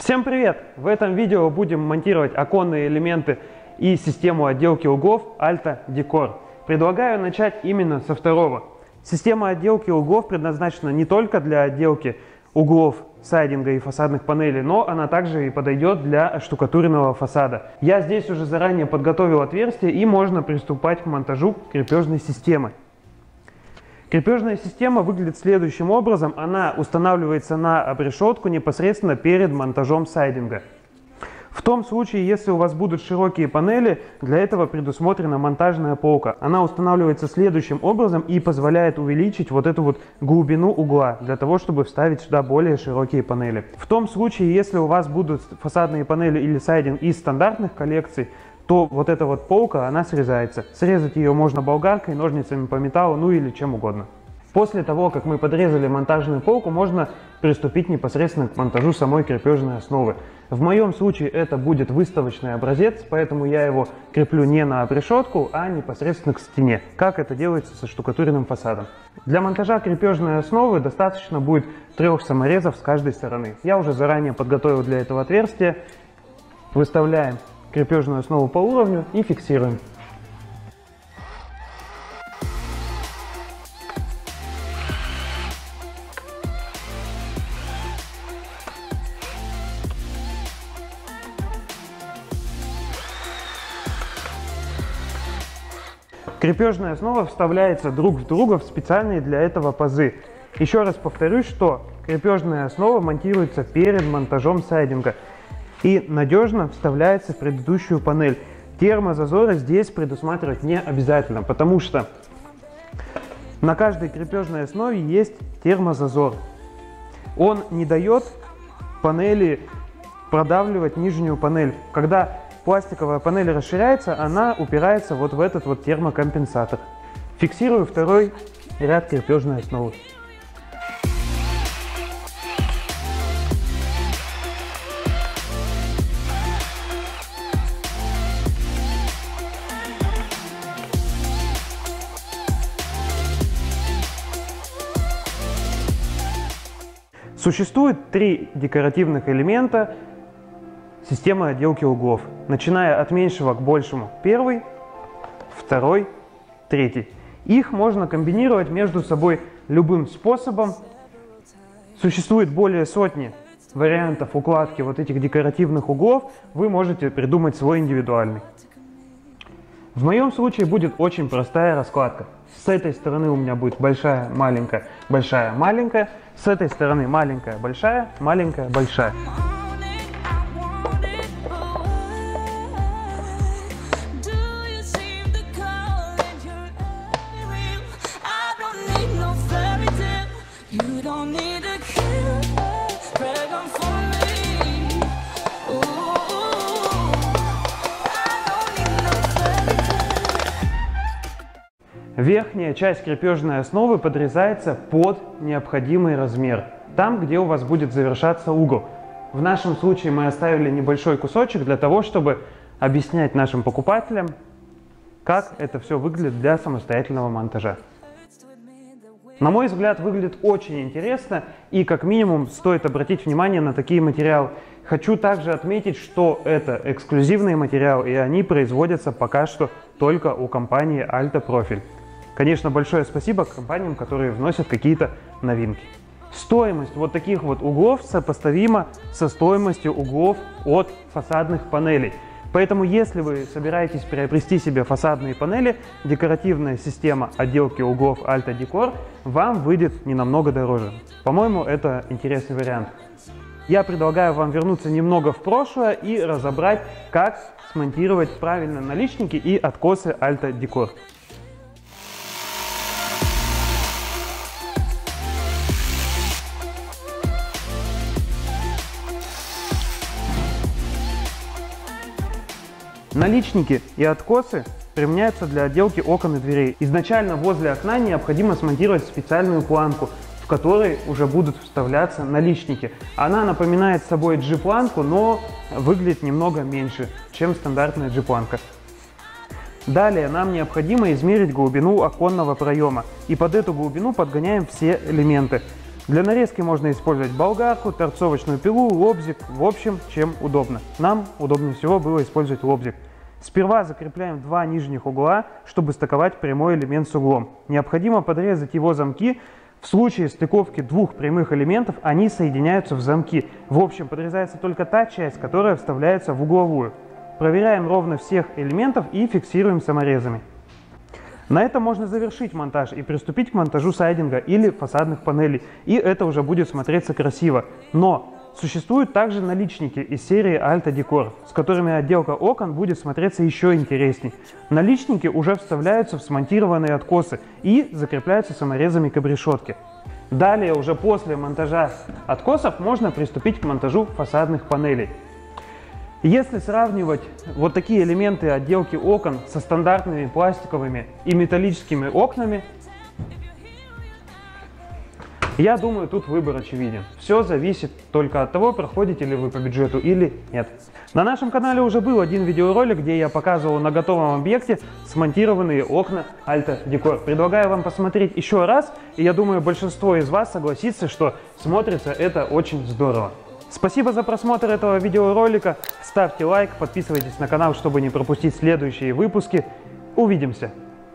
Всем привет! В этом видео будем монтировать оконные элементы и систему отделки углов Alta Decor. Предлагаю начать именно со второго. Система отделки углов предназначена не только для отделки углов сайдинга и фасадных панелей, но она также и подойдет для оштукатуренного фасада. Я здесь уже заранее подготовил отверстие, и можно приступать к монтажу крепежной системы. Крепежная система выглядит следующим образом. Она устанавливается на обрешетку непосредственно перед монтажом сайдинга. В том случае, если у вас будут широкие панели, для этого предусмотрена монтажная полка. Она устанавливается следующим образом и позволяет увеличить вот эту вот глубину угла, для того, чтобы вставить сюда более широкие панели. В том случае, если у вас будут фасадные панели или сайдинг из стандартных коллекций, то вот эта вот полка, она срезается. Срезать ее можно болгаркой, ножницами по металлу, ну или чем угодно. После того, как мы подрезали монтажную полку, можно приступить непосредственно к монтажу самой крепежной основы. В моем случае это будет выставочный образец, поэтому я его креплю не на обрешетку, а непосредственно к стене, как это делается со штукатуренным фасадом. Для монтажа крепежной основы достаточно будет 3 саморезов с каждой стороны. Я уже заранее подготовил для этого отверстие. Выставляем крепежную основу по уровню и фиксируем. Крепежная основа вставляется друг в друга в специальные для этого пазы. Еще раз повторюсь, что крепежная основа монтируется перед монтажом сайдинга и надежно вставляется в предыдущую панель. Термозазоры здесь предусматривать не обязательно, потому что на каждой крепежной основе есть термозазор. Он не дает панели продавливать нижнюю панель. Когда пластиковая панель расширяется, она упирается вот в этот вот термокомпенсатор. Фиксирую второй ряд крепежной основы. Существует 3 декоративных элемента системы отделки углов, начиная от меньшего к большему. Первый, второй, третий. Их можно комбинировать между собой любым способом. Существует более сотни вариантов укладки вот этих декоративных углов. Вы можете придумать свой индивидуальный. В моем случае будет очень простая раскладка. С этой стороны у меня будет большая, маленькая, большая, маленькая. С этой стороны маленькая, большая, маленькая, большая. Верхняя часть крепежной основы подрезается под необходимый размер, там, где у вас будет завершаться угол. В нашем случае мы оставили небольшой кусочек для того, чтобы объяснять нашим покупателям, как это все выглядит для самостоятельного монтажа. На мой взгляд, выглядит очень интересно, и как минимум стоит обратить внимание на такие материалы. Хочу также отметить, что это эксклюзивный материал, и они производятся пока что только у компании Alta Profil. Конечно, большое спасибо компаниям, которые вносят какие-то новинки. Стоимость вот таких вот углов сопоставима со стоимостью углов от фасадных панелей. Поэтому, если вы собираетесь приобрести себе фасадные панели, декоративная система отделки углов Alta Decor вам выйдет не намного дороже. По-моему, это интересный вариант. Я предлагаю вам вернуться немного в прошлое и разобрать, как смонтировать правильно наличники и откосы Alta Decor. Наличники и откосы применяются для отделки окон и дверей. Изначально возле окна необходимо смонтировать специальную планку, в которой уже будут вставляться наличники. Она напоминает собой G-планку, но выглядит немного меньше, чем стандартная G-планка. Далее нам необходимо измерить глубину оконного проема, и под эту глубину подгоняем все элементы. Для нарезки можно использовать болгарку, торцовочную пилу, лобзик, в общем, чем удобно. Нам удобнее всего было использовать лобзик. Сперва закрепляем два нижних угла, чтобы стыковать прямой элемент с углом. Необходимо подрезать его замки. В случае стыковки двух прямых элементов они соединяются в замки. В общем, подрезается только та часть, которая вставляется в угловую. Проверяем ровно всех элементов и фиксируем саморезами. На этом можно завершить монтаж и приступить к монтажу сайдинга или фасадных панелей. И это уже будет смотреться красиво. Но существуют также наличники из серии Alta Decor, с которыми отделка окон будет смотреться еще интересней. Наличники уже вставляются в смонтированные откосы и закрепляются саморезами к обрешетке. Далее, уже после монтажа откосов, можно приступить к монтажу фасадных панелей. Если сравнивать вот такие элементы отделки окон со стандартными пластиковыми и металлическими окнами, я думаю, тут выбор очевиден. Все зависит только от того, проходите ли вы по бюджету или нет. На нашем канале уже был один видеоролик, где я показывал на готовом объекте смонтированные окна Alta Decor. Предлагаю вам посмотреть еще раз, и я думаю, большинство из вас согласится, что смотрится это очень здорово. Спасибо за просмотр этого видеоролика. Ставьте лайк, подписывайтесь на канал, чтобы не пропустить следующие выпуски. Увидимся!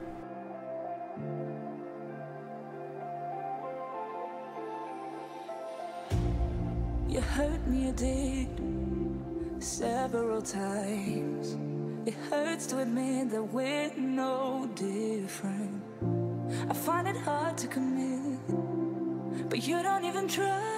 You hurt me, I did, several times. It hurts to admit that we're no different. I find it hard to commit, but you don't even try.